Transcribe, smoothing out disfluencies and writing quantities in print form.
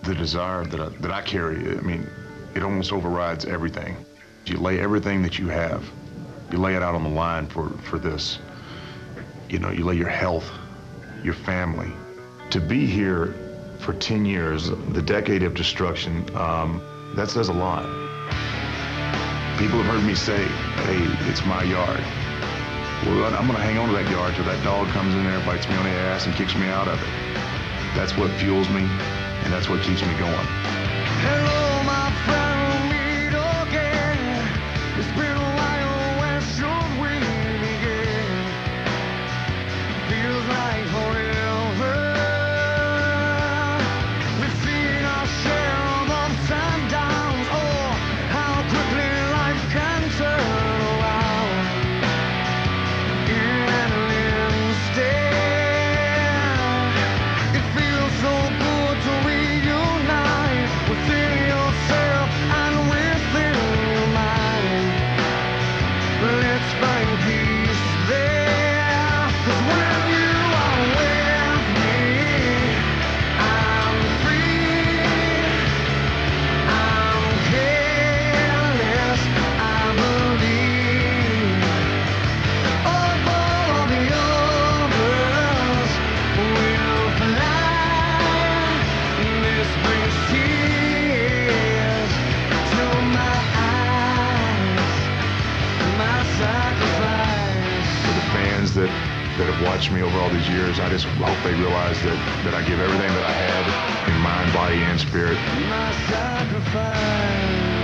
The desire that I carry, I mean, it almost overrides everything. You lay everything that you have, you lay it out on the line for this. You know, you lay your health, your family. To be here for 10 years, the decade of destruction, that says a lot. People have heard me say, hey, it's my yard. Well, I'm gonna hang on to that yard till that dog comes in there, bites me on the ass, and kicks me out of it. That's what fuels me, and that's what keeps me going. Hello, my friend, we'll meet again. It's been a while, where should we begin? Feels like forever. We've seen our share of ups and downs. Oh, how quickly life can turn around in an instant. It feels so good to reunite within yourself and within your mind. Let's find peace there, 'cause when you are with me, I'm free, I'm careless, I believe. Of all the others will fly. This brings tears to my eyes, my sacrifice. For the fans that have watched me over all these years, I just hope they realize that I give everything that I have in mind, body, and spirit. My sacrifice.